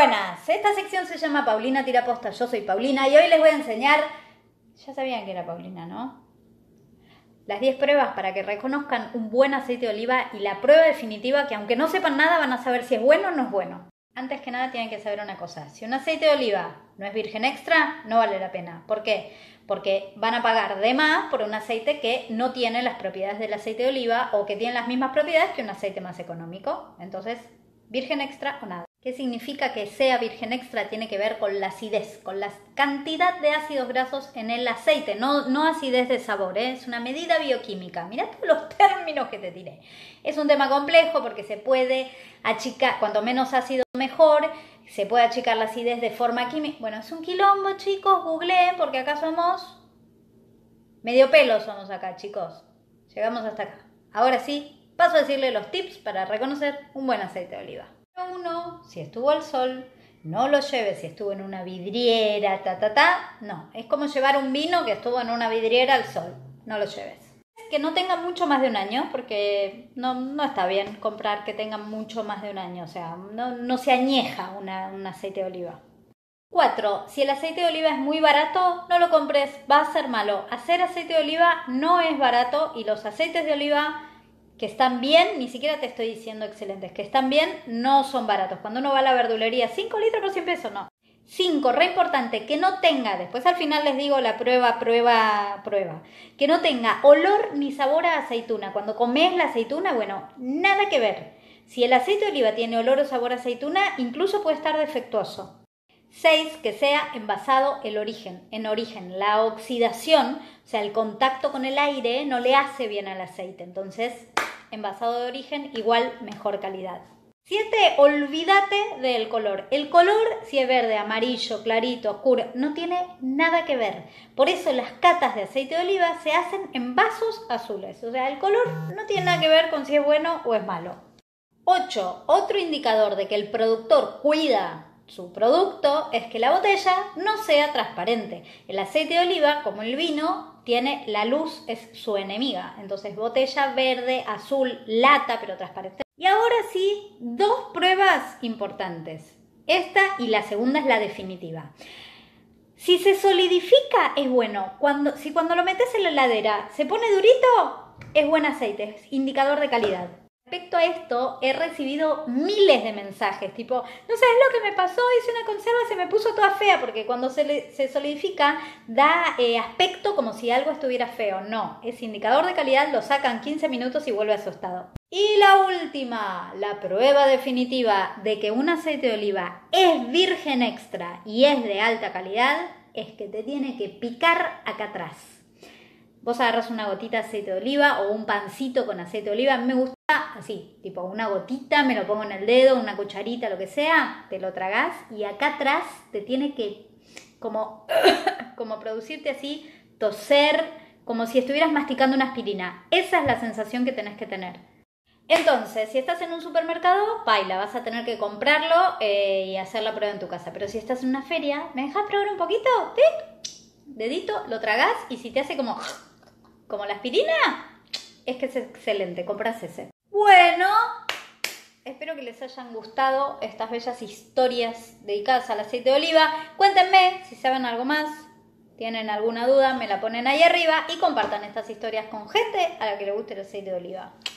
buenas, esta sección se llama Paulina Tira Posta, yo soy Paulina y hoy les voy a enseñar, ya sabían que era Paulina, ¿no? Las 10 pruebas para que reconozcan un buen aceite de oliva y la prueba definitiva que aunque no sepan nada van a saber si es bueno o no es bueno. Antes que nada tienen que saber una cosa, si un aceite de oliva no es virgen extra, no vale la pena. ¿Por qué? Porque van a pagar de más por un aceite que no tiene las propiedades del aceite de oliva o que tiene las mismas propiedades que un aceite más económico. Entonces, virgen extra o nada. ¿Qué significa que sea virgen extra? Tiene que ver con la acidez, con la cantidad de ácidos grasos en el aceite, no acidez de sabor, ¿eh? Es una medida bioquímica. Mirá todos los términos que te tiré. Es un tema complejo porque se puede achicar, cuanto menos ácido mejor, se puede achicar la acidez de forma química. Bueno, es un quilombo, chicos, googleen porque acá somos medio pelo somos acá, chicos. Llegamos hasta acá. Ahora sí, paso a decirle los tips para reconocer un buen aceite de oliva. Uno, si estuvo al sol, no lo lleves si estuvo en una vidriera, no, es como llevar un vino que estuvo en una vidriera al sol, no lo lleves. Que no tenga mucho más de un año, porque no está bien comprar que tenga mucho más de un año, o sea, no se añeja un aceite de oliva. 4. Si el aceite de oliva es muy barato, no lo compres, va a ser malo. Hacer aceite de oliva no es barato y los aceites de oliva que están bien, ni siquiera te estoy diciendo excelentes, que están bien, no son baratos. Cuando uno va a la verdulería, 5 litros por 100 pesos, no. 5, re importante, que no tenga, después al final les digo la prueba, que no tenga olor ni sabor a aceituna. Cuando comes la aceituna, bueno, nada que ver. Si el aceite de oliva tiene olor o sabor a aceituna, incluso puede estar defectuoso. 6. Que sea envasado en origen. La oxidación, o sea, el contacto con el aire no le hace bien al aceite. Entonces, envasado de origen, igual mejor calidad. 7. Olvídate del color. El color, si es verde, amarillo, clarito, oscuro, no tiene nada que ver. Por eso las catas de aceite de oliva se hacen en vasos azules. O sea, el color no tiene nada que ver con si es bueno o es malo. 8. Otro indicador de que el productor cuida su producto es que la botella no sea transparente. El aceite de oliva, como el vino, tiene la luz, es su enemiga. Entonces, botella verde, azul, lata, pero transparente. Y ahora sí, 2 pruebas importantes. Esta y la segunda es la definitiva. Si se solidifica, es bueno. Si cuando lo metes en la heladera se pone durito, es buen aceite, es indicador de calidad. Respecto a esto, he recibido miles de mensajes, tipo, no sabes lo que me pasó, hice una conserva, se me puso toda fea, porque cuando se solidifica da aspecto como si algo estuviera feo. No, es indicador de calidad, lo sacan 15 minutos y vuelve a su estado. Y la última, la prueba definitiva de que un aceite de oliva es virgen extra y es de alta calidad, es que te tiene que picar acá atrás. Vos agarras una gotita de aceite de oliva o un pancito con aceite de oliva. A mí me gusta así, tipo una gotita, me lo pongo en el dedo, una cucharita, lo que sea, te lo tragás y acá atrás te tiene que como producirte así, toser, como si estuvieras masticando una aspirina. Esa es la sensación que tenés que tener. Entonces, si estás en un supermercado, paila, vas a tener que comprarlo y hacer la prueba en tu casa. Pero si estás en una feria, ¿me dejas probar un poquito? ¿Sí? Dedito, lo tragás y si te hace como la aspirina, es que es excelente, compras ese. Bueno, espero que les hayan gustado estas bellas historias dedicadas al aceite de oliva. Cuéntenme si saben algo más, tienen alguna duda, me la ponen ahí arriba y compartan estas historias con gente a la que le guste el aceite de oliva.